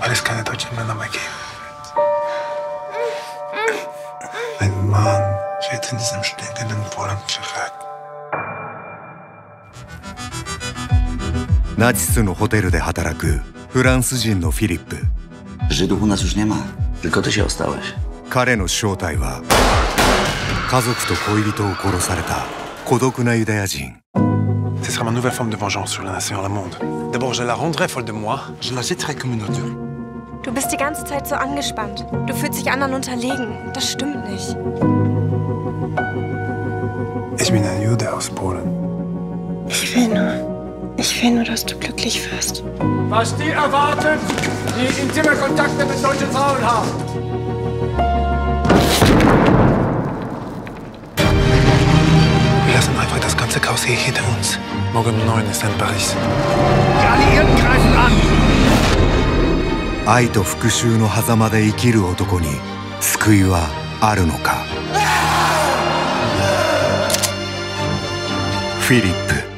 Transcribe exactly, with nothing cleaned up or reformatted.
Alles keine deutschen Männer mehr geben wird. Ein Mann wird in diesem stinkenden Polen verreckt. ナチスのホテルで働くフランス人のフィリップ。 Żydów u nas już nie ma, tylko ty się ostałeś. 彼の正体は家族と恋人を殺された孤独なユダヤ人。 Ce sera ma nouvelle forme de vengeance sur la nation allemande. D'abord, je la rendrai folle de moi. Je la jetterai comme une ordure. Du bist die ganze Zeit so angespannt. Du fühlst dich anderen unterlegen. Das stimmt nicht. Ich bin ein Jude aus Polen. Ich will nur... Ich will nur, dass du glücklich wirst. Was die erwarten, die intime Kontakte mit deutschen Frauen haben. Wir lassen einfach das ganze Chaos hier hinter uns. Morgen um neun ist er in Paris. Die Alliierten greifen an! 愛と復讐の狭間で生きる男に救いはあるのか。フィリップ。